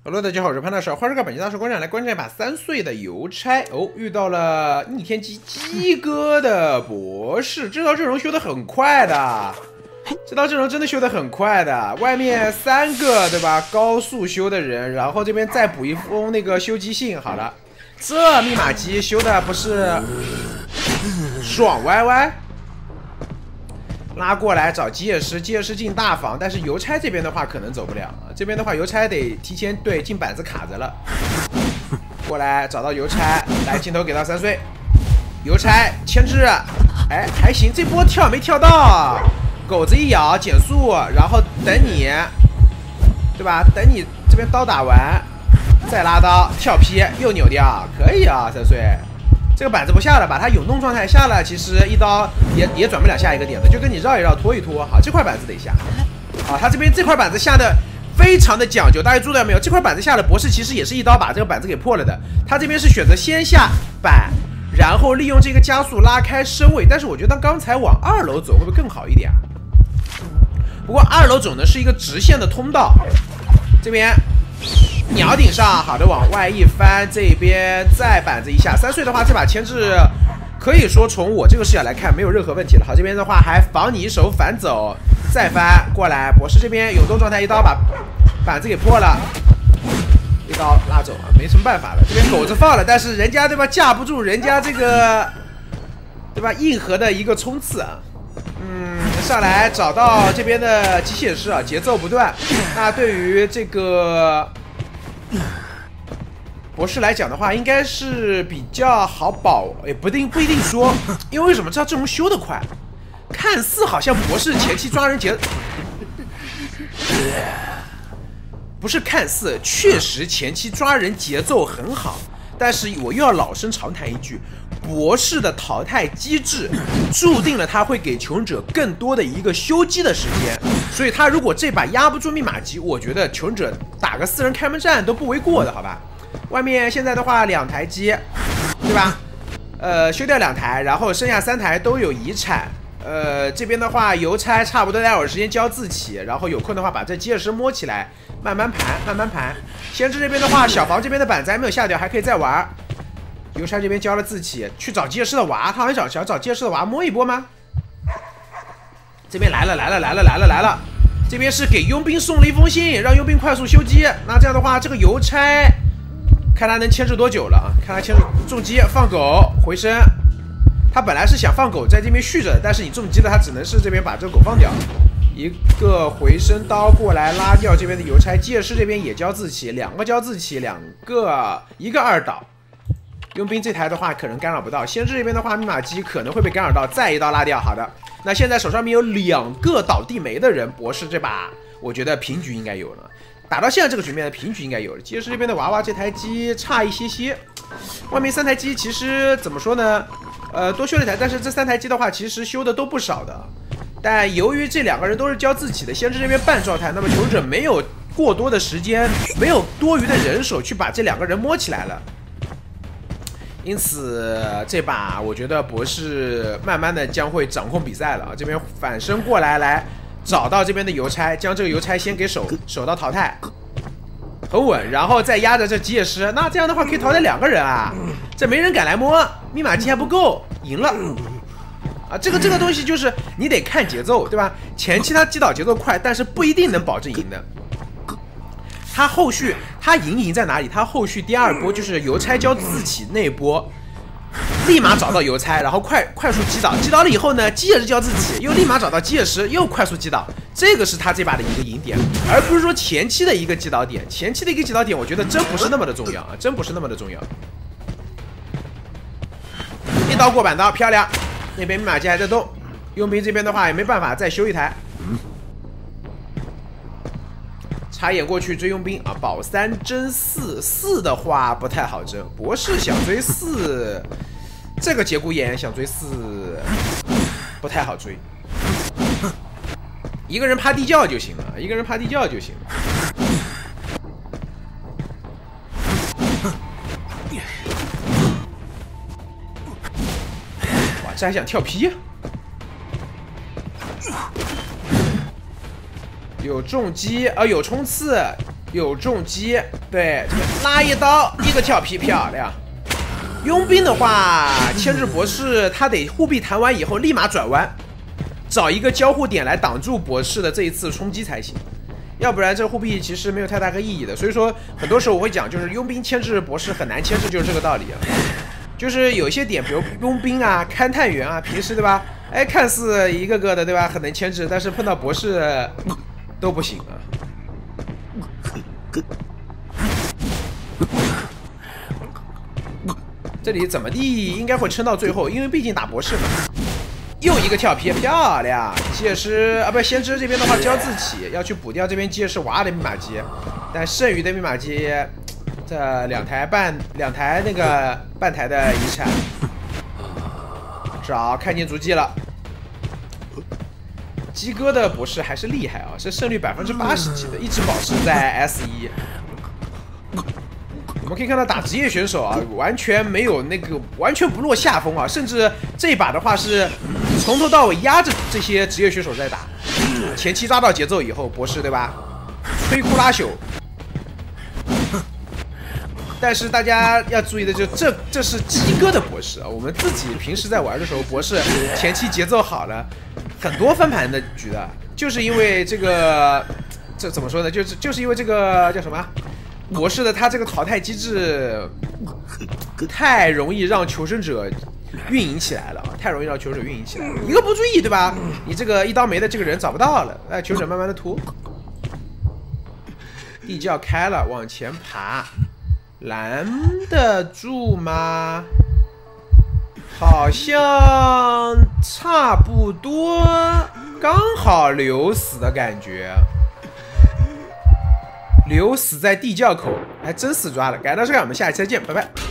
Hello， 大家好，我是潘大少。话说个本期大师观战来观战一把3岁的邮差哦，遇到了逆天机鸡哥的博士。这套阵容修得很快的，这套阵容真的修得很快的。外面3个对吧？高速修的人，然后这边再补一封那个修机信。好了，这密码机修的不是爽歪歪。 拉过来找吉野师，吉野师进大房，但是邮差这边的话可能走不了。这边的话，邮差得提前对进板子卡着了。过来找到邮差，来镜头给到3岁，邮差牵制，哎还行，这波跳没跳到，狗子一咬减速，然后等你，对吧？等你这边刀打完，再拉刀跳劈又扭掉，可以啊，3岁。 这个板子不下了，把它永动状态下了，其实一刀也转不了下一个点的，就跟你绕一绕拖一拖。好，这块板子得下。啊，他这边这块板子下的非常的讲究，大家注意到没有？这块板子下了，博士其实也是一刀把这个板子给破了的。他这边是选择先下板，然后利用这个加速拉开身位。但是我觉得刚才往2楼走会不会更好一点啊？不过2楼走呢是一个直线的通道，这边。 鸟顶上，好的，往外一翻，这边再板子一下。3岁的话，这把牵制可以说从我这个视角来看没有任何问题了。好，这边的话还防你一手反走，再翻过来。博士这边永动状态，一刀把板子给破了，一刀拉走啊，没什么办法了。这边狗子放了，但是人家对吧架不住人家这个对吧硬核的一个冲刺啊。 上来找到这边的机械师啊，节奏不断。那对于这个博士来讲的话，应该是比较好保，也不一定说，因为为什么？这阵容修得快，看似好像博士前期抓人节，不是看似，确实前期抓人节奏很好。 但是我又要老生常谈一句，博士的淘汰机制注定了他会给求生者更多的一个修机的时间，所以他如果这把压不住密码机，我觉得求生者打个4人开门战都不为过的，好吧？外面现在的话2台机，对吧？修掉2台，然后剩下3台都有遗产。这边的话邮差差不多待会儿时间交自起，然后有空的话把这机械师摸起来，慢慢盘，慢慢盘。先知这边的话，小房这边的板子还没有下掉，还可以再玩。邮差这边交了自起，去找机械师的娃，他好像想找机械师的娃摸一波吗？这边来了，这边是给佣兵送了一封信，让佣兵快速修机。那这样的话，这个邮差看他能牵制多久了啊？看他牵制重击放狗回身。 他本来是想放狗在这边续着的，但是你重击了，他只能是这边把这个狗放掉。一个回身刀过来拉掉这边的邮差，机械师这边也交自起，2个交自起，一个2倒。佣兵这台的话可能干扰不到，先知这边的话密码机可能会被干扰到，再一刀拉掉。好的，那现在手上面有2个倒地没的人，博士这把我觉得平局应该有了。打到现在这个局面的平局应该有了。机械师这边的娃娃这台机差一些，外面3台机其实怎么说呢？ 多修了1台，但是这3台机的话，其实修的都不少的。但由于这2个人都是交自起的，先知这边半状态，那么求生者没有过多的时间，没有多余的人手去把这2个人摸起来了。因此，这把我觉得博士慢慢的将会掌控比赛了啊！这边反身过来，来找到这边的邮差，将这个邮差先给守到淘汰。 很稳，然后再压着这机械师，那这样的话可以淘汰2个人啊，这没人敢来摸，密码机还不够，赢了啊！这个东西就是你得看节奏，对吧？前期他击倒节奏快，但是不一定能保证赢的。他后续他赢在哪里？他后续第2波就是邮差交自起那波，立马找到邮差，然后快速击倒，击倒了以后呢，机械师交自起，又立马找到机械师，又快速击倒。 这个是他这把的一个赢点，而不是说前期的一个击倒点。前期的一个击倒点，我觉得真不是那么的重要啊，真不是那么的重要。一刀过板刀，漂亮。那边密码机还在动，佣兵这边的话也没办法，再修1台。插眼过去追佣兵啊，保3争4，4的话不太好争。博士想追4，这个节骨眼想追4，不太好追。 一个人趴地窖就行了，一个人趴地窖就行了。哇，这还想跳劈？有重击啊，有冲刺， 有重击，对，这个拉一刀，一个跳皮，漂亮。佣兵的话，牵制博士他得护臂弹完以后立马转弯，找一个交互点来挡住博士的这一次冲击才行，要不然这护臂其实没有太大个意义的。所以说，很多时候我会讲，就是佣兵牵制博士很难牵制，就是这个道理啊。就是有一些点，比如佣兵啊、勘探员啊，平时对吧？哎，看似一个个的对吧，很能牵制，但是碰到博士都不行啊。这里怎么地应该会撑到最后，因为毕竟打博士嘛。又一个跳皮，漂亮！机械师啊，不，先知这边的话交自己要去补掉这边机械师娃的密码机，但剩余的密码机，这两台那个半台的遗产，找看见足迹了。鸡哥的博士还是厉害啊，是胜率80%几的，一直保持在 S1。我们可以看到打职业选手啊，完全没有完全不落下风啊，甚至这一把的话是从头到尾压着这些职业选手在打。前期抓到节奏以后，博士对吧？摧枯拉朽。但是大家要注意的这是鸡哥的博士啊，我们自己平时在玩的时候，博士前期节奏好了，很多翻盘的局的，就是因为这怎么说呢？就是因为这个叫什么？博士的他这个淘汰机制太容易让求生者运营起来了，太容易让求生者运营起来了。一个不注意，对吧？你这个一刀没的这个人找不到了，哎，求生者慢慢的突。地窖开了，往前爬，拦得住吗？好像差不多，刚好留死的感觉。留死在地窖口，还真死抓了。感谢大家收看，我们下期再见，拜拜。